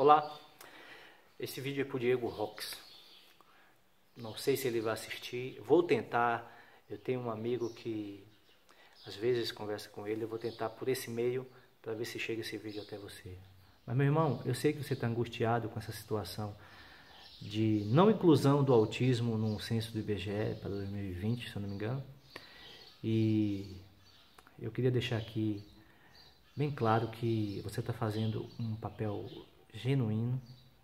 Olá, esse vídeo é para o Diego Rox. Não sei se ele vai assistir, vou tentar. Eu tenho um amigo que às vezes conversa com ele, eu vou tentar por esse meio para ver se chega esse vídeo até você. Mas meu irmão, eu sei que você está angustiado com essa situação de não inclusão do autismo no censo do IBGE para 2020, se eu não me engano. E eu queria deixar aqui bem claro que você está fazendo um papel genuíno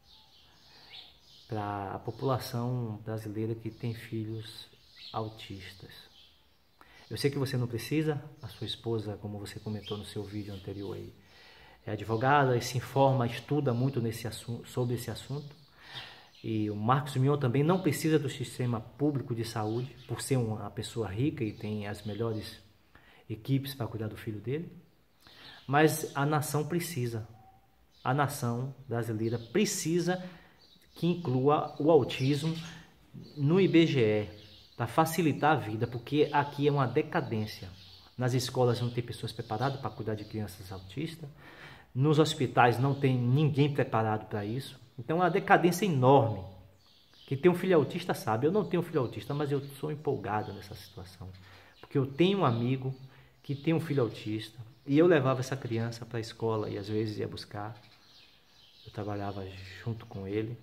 para a população brasileira que tem filhos autistas. Eu sei que você não precisa, a sua esposa, como você comentou no seu vídeo anterior aí, é advogada e se informa, estuda muito sobre esse assunto. E o Marcos Mion também não precisa do sistema público de saúde, por ser uma pessoa rica e tem as melhores equipes para cuidar do filho dele. Mas a nação precisa, a nação brasileira precisa que inclua o autismo no IBGE, para facilitar a vida, porque aqui é uma decadência. Nas escolas não tem pessoas preparadas para cuidar de crianças autistas, nos hospitais não tem ninguém preparado para isso. Então é uma decadência enorme. Quem tem um filho autista sabe, eu não tenho um filho autista, mas eu sou empolgado nessa situação, porque eu tenho um amigo que tem um filho autista, e eu levava essa criança para a escola e às vezes ia buscar. Eu trabalhava junto com ele.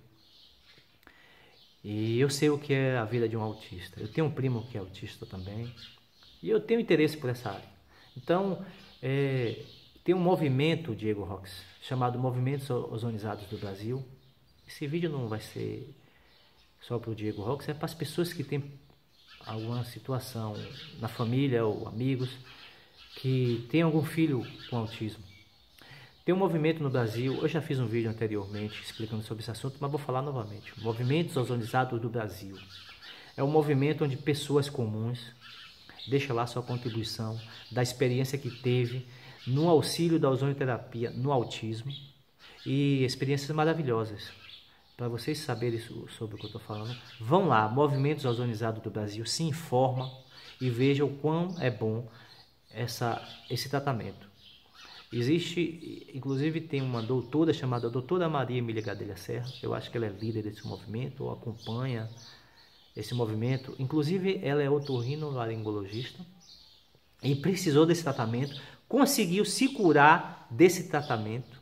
E eu sei o que é a vida de um autista. Eu tenho um primo que é autista também. E eu tenho interesse por essa área. Então, tem um movimento, Diego Rox, chamado Movimentos Ozonizados do Brasil. Esse vídeo não vai ser só para o Diego Rox, é para as pessoas que têm alguma situação na família ou amigos que tem algum filho com autismo. Tem um movimento no Brasil, eu já fiz um vídeo anteriormente explicando sobre esse assunto, mas vou falar novamente. Movimentos Ozonizados do Brasil. É um movimento onde pessoas comuns deixam lá sua contribuição da experiência que teve no auxílio da ozonioterapia no autismo, e experiências maravilhosas. Para vocês saberem sobre o que eu estou falando, vão lá, Movimentos Ozonizados do Brasil, se informa e vejam o quão é bom esse tratamento. Existe, inclusive tem uma doutora chamada doutora Maria Emília Gadelha Serra, eu acho que ela é líder desse movimento, ou acompanha esse movimento. Inclusive ela é otorrinolaringologista e precisou desse tratamento, conseguiu se curar nesse tratamento,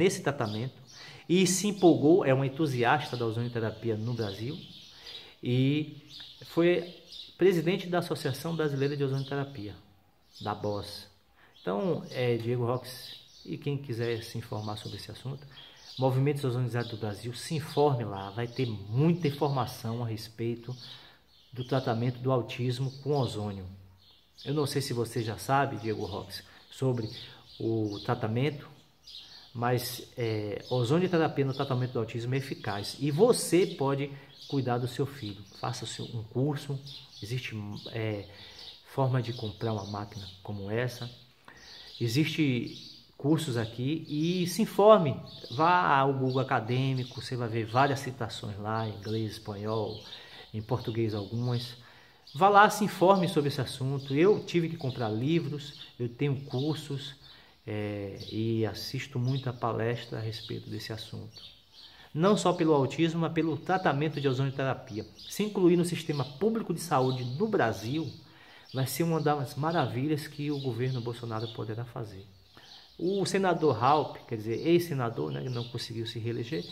e se empolgou, é uma entusiasta da ozonioterapia no Brasil, e foi presidente da Associação Brasileira de Ozonioterapia, da BOS. Então, Diego Rox, e quem quiser se informar sobre esse assunto, Movimentos Ozonizados do Brasil, se informe lá, vai ter muita informação a respeito do tratamento do autismo com ozônio. Eu não sei se você já sabe, Diego Rox, sobre o tratamento, mas ozonioterapia no tratamento do autismo é eficaz e você pode cuidar do seu filho. Faça um curso, existe forma de comprar uma máquina como essa. Existem cursos aqui e se informe. Vá ao Google Acadêmico, você vai ver várias citações lá, em inglês, espanhol, em português algumas. Vá lá, se informe sobre esse assunto. Eu tive que comprar livros, eu tenho cursos e assisto muita palestra a respeito desse assunto. Não só pelo autismo, mas pelo tratamento de ozonioterapia. Se incluir no sistema público de saúde no Brasil, vai ser uma das maravilhas que o governo Bolsonaro poderá fazer. O senador Raupp, quer dizer, ex-senador, né, que não conseguiu se reeleger,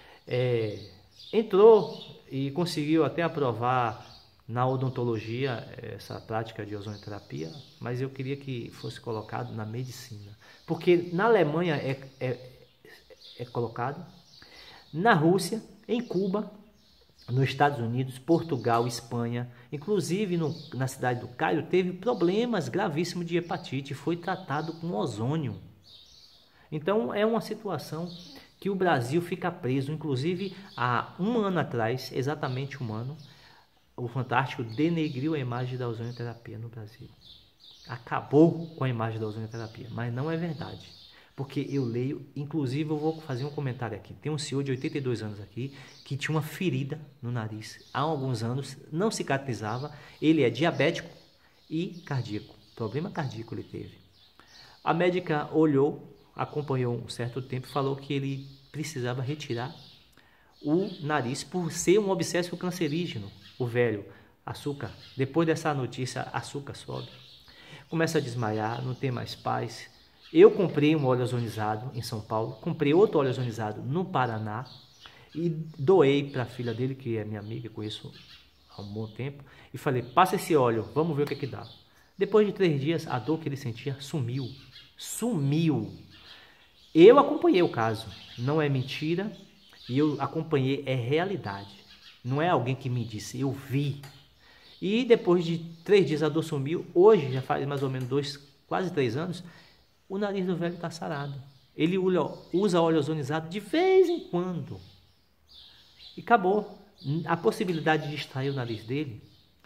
entrou e conseguiu até aprovar na odontologia essa prática de ozonioterapia, mas eu queria que fosse colocado na medicina. Porque na Alemanha é colocado, na Rússia, em Cuba, nos Estados Unidos, Portugal, Espanha, inclusive na cidade do Cairo, teve problemas gravíssimos de hepatite, foi tratado com ozônio. Então é uma situação que o Brasil fica preso. Inclusive há um ano atrás, exatamente um ano, o Fantástico denegriu a imagem da ozonioterapia no Brasil. Acabou com a imagem da ozonioterapia, mas não é verdade. Porque eu leio, inclusive eu vou fazer um comentário aqui. Tem um senhor de 82 anos aqui que tinha uma ferida no nariz há alguns anos, não cicatrizava. Ele é diabético e cardíaco, problema cardíaco ele teve. A médica olhou, acompanhou um certo tempo e falou que ele precisava retirar o nariz por ser um obséssio cancerígeno. O velho, açúcar, depois dessa notícia, açúcar sobe. Começa a desmaiar, não tem mais paz. Eu comprei um óleo ozonizado em São Paulo, comprei outro óleo ozonizado no Paraná e doei para a filha dele, que é minha amiga, conheço há um bom tempo, e falei, passa esse óleo, vamos ver o que é que dá. Depois de 3 dias, a dor que ele sentia sumiu. Sumiu. Eu acompanhei o caso, não é mentira, e eu acompanhei, é realidade. Não é alguém que me disse, eu vi. E depois de 3 dias a dor sumiu, hoje já faz mais ou menos quase 3 anos, o nariz do velho está sarado. Ele usa óleo ozonizado de vez em quando. E acabou. A possibilidade de extrair o nariz dele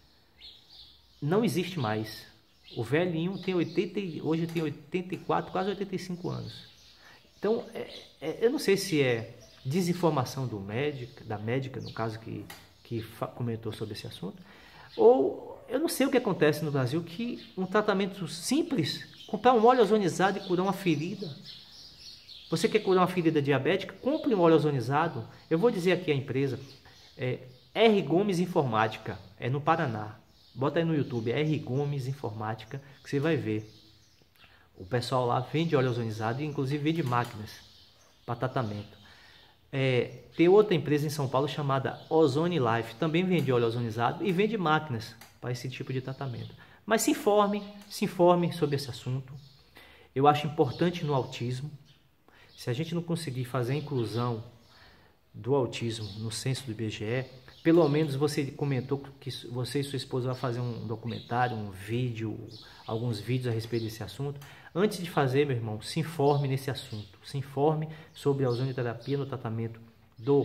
não existe mais. O velhinho tem hoje tem 84, quase 85 anos. Então, eu não sei se é desinformação da médica, no caso, que comentou sobre esse assunto, ou eu não sei o que acontece no Brasil, que um tratamento simples, comprar um óleo ozonizado e curar uma ferida. Você quer curar uma ferida diabética? Compre um óleo ozonizado. Eu vou dizer aqui a empresa, R. Gomes Informática, é no Paraná. Bota aí no YouTube, R. Gomes Informática, que você vai ver. O pessoal lá vende óleo ozonizado e inclusive vende máquinas para tratamento. Tem outra empresa em São Paulo chamada Ozone Life, também vende óleo ozonizado e vende máquinas para esse tipo de tratamento. Mas se informe sobre esse assunto. Eu acho importante no autismo. Se a gente não conseguir fazer a inclusão do autismo no censo do IBGE, pelo menos você comentou que você e sua esposa vão fazer um documentário, um vídeo, alguns vídeos a respeito desse assunto. Antes de fazer, meu irmão, se informe nesse assunto. Se informe sobre a ozonioterapia no tratamento do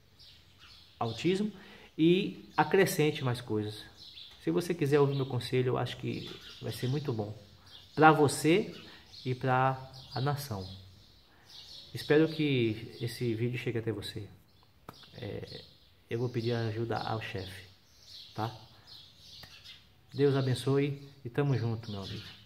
autismo e acrescente mais coisas. Se você quiser ouvir meu conselho, eu acho que vai ser muito bom para você e para a nação. Espero que esse vídeo chegue até você. Eu vou pedir ajuda ao chefe, tá? Deus abençoe e tamo junto, meu amigo.